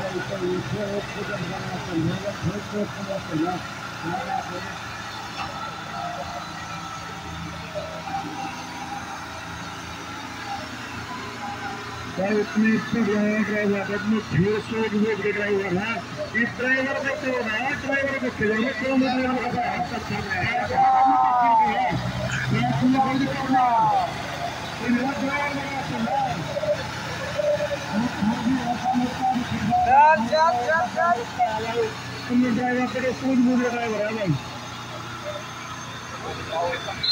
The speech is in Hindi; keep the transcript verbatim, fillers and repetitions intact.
इतनी ड्राइवर इतनी भीड़ से एक ड्राइवर है इस ड्राइवर को क्यों है ड्राइवर को खिलाने क्यों ड्राइवर सूझ बूझ ड्राइवर है भाई।